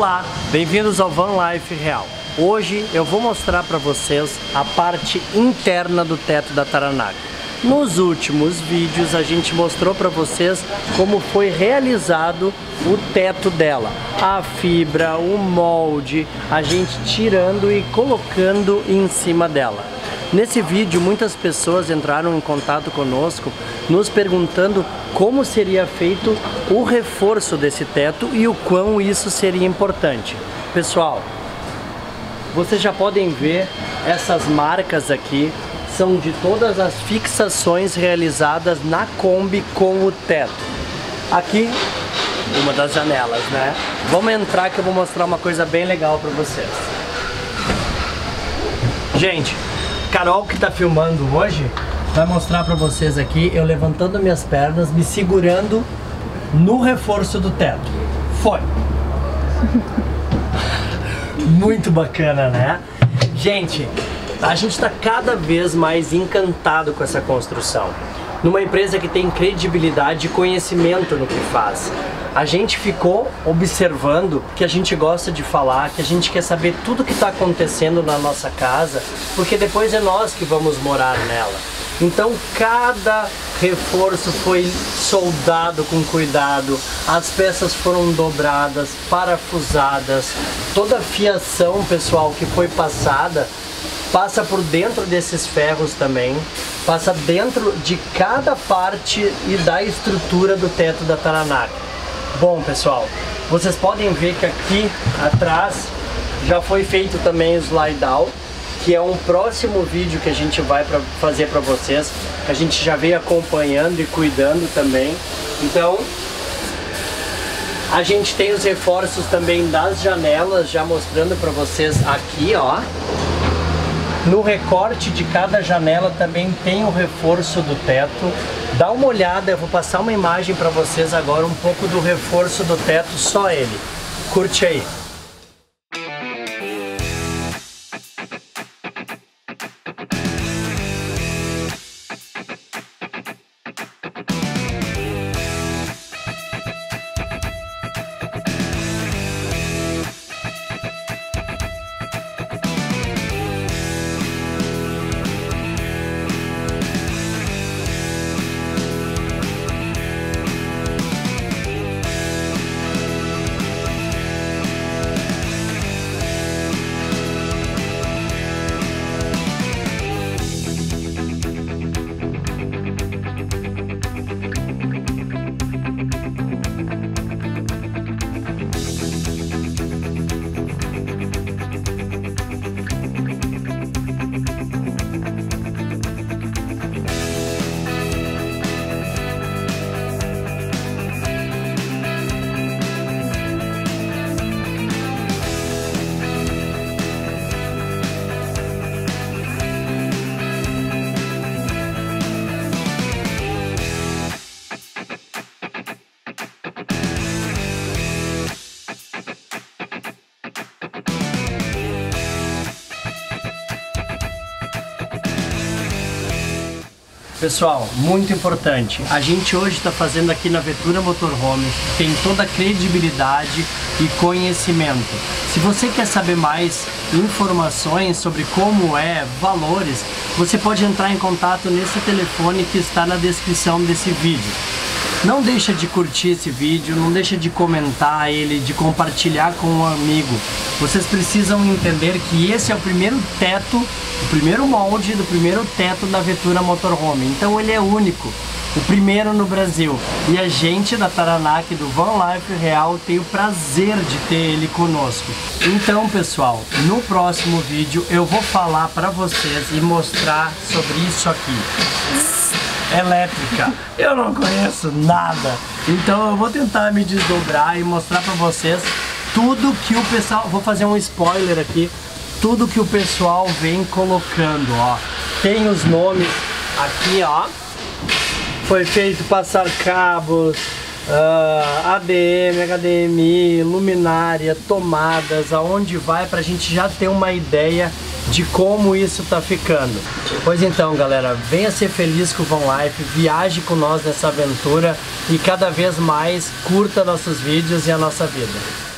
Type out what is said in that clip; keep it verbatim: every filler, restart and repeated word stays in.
Olá, bem-vindos ao Van Life Real. Hoje eu vou mostrar para vocês a parte interna do teto da Taranaki. Nos últimos vídeos a gente mostrou para vocês como foi realizado o teto dela. A fibra, o molde, a gente tirando e colocando em cima dela. Nesse vídeo muitas pessoas entraram em contato conosco nos perguntando como seria feito o reforço desse teto e o quão isso seria importante. Pessoal, vocês já podem ver essas marcas aqui, são de todas as fixações realizadas na Kombi com o teto. Aqui, uma das janelas, né? Vamos entrar que eu vou mostrar uma coisa bem legal para vocês. Gente, Carol, que tá filmando hoje, vai mostrar pra vocês aqui eu levantando minhas pernas, me segurando no reforço do teto. Foi! Muito bacana, né? Gente, a gente tá cada vez mais encantado com essa construção. Numa empresa que tem credibilidade e conhecimento no que faz. A gente ficou observando que a gente gosta de falar, que a gente quer saber tudo que está acontecendo na nossa casa, porque depois é nós que vamos morar nela. Então cada reforço foi soldado com cuidado, as peças foram dobradas, parafusadas, toda a fiação, pessoal, que foi passada, passa por dentro desses ferros também, passa dentro de cada parte e da estrutura do teto da Taranaki. Bom, pessoal, vocês podem ver que aqui atrás já foi feito também o slide down, que é um próximo vídeo que a gente vai pra fazer para vocês, que a gente já veio acompanhando e cuidando também. Então, a gente tem os reforços também das janelas, já mostrando para vocês aqui, ó. No recorte de cada janela também tem o reforço do teto. Dá uma olhada, eu vou passar uma imagem para vocês agora, um pouco do reforço do teto, só ele. Curte aí. Pessoal, muito importante, a gente hoje está fazendo aqui na Vettura Motorhome, tem toda a credibilidade e conhecimento. Se você quer saber mais informações sobre como é, valores, você pode entrar em contato nesse telefone que está na descrição desse vídeo. Não deixa de curtir esse vídeo, não deixa de comentar ele, de compartilhar com um amigo. Vocês precisam entender que esse é o primeiro teto, o primeiro molde do primeiro teto da Vettura Motorhome. Então ele é único, o primeiro no Brasil. E a gente da Taranaki, do Van Life Real, tem o prazer de ter ele conosco. Então, pessoal, no próximo vídeo eu vou falar para vocês e mostrar sobre isso aqui. Elétrica. Eu não conheço nada, então eu vou tentar me desdobrar e mostrar pra vocês tudo que o pessoal, vou fazer um spoiler aqui, tudo que o pessoal vem colocando, ó. Tem os nomes aqui, ó. Foi feito passar cabos, uh, A D M, H D M I, luminária, tomadas, aonde vai, pra gente já ter uma ideia de como isso tá ficando. Pois então, galera, venha ser feliz com o Van Life, viaje com nós nessa aventura e cada vez mais curta nossos vídeos e a nossa vida.